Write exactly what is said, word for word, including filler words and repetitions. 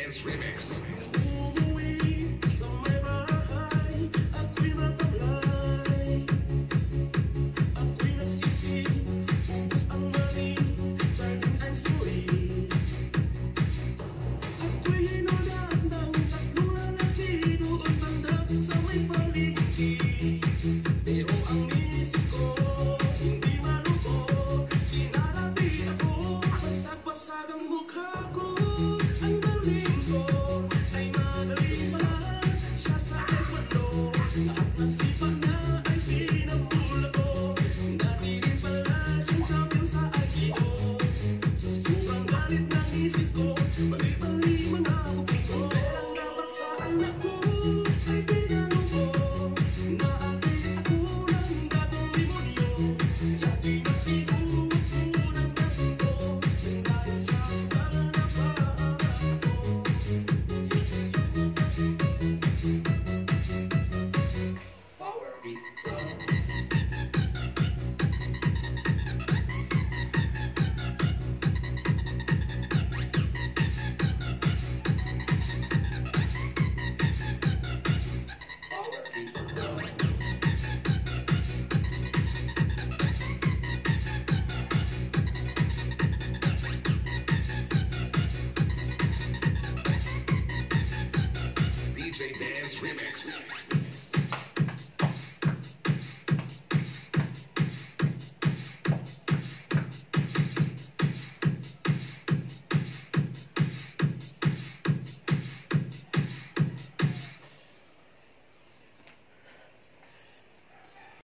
Dance Remix. Umuwi sa may bahay, ako'y matablay. Ako'y nagsisi, ubos ang money, darling I'm sorry. Ako'y hinolan ng tatlong lalaki doon banda sa may paligid. Pero ang misis ko, hindi maluto. Kinalabi ako, basag-basag ang mukha ko. Ang galing ko ay magaling pala. Siya sa Ecuador, lahat ng sipag niya ay sinabula ko. Dati rin pala siyang champion sa Aikido. Sa sobrang galit ng misis ko, bali-bali mga bukid ko. Pero dapat sa anak ko ay pinanong ko na ate ako ng gatong demonyo. Kaya di mas tinuwag ko ng gating ko dahil sa skala na para ako. Power Beast Club. Power Beast Club. D J Dance Remix.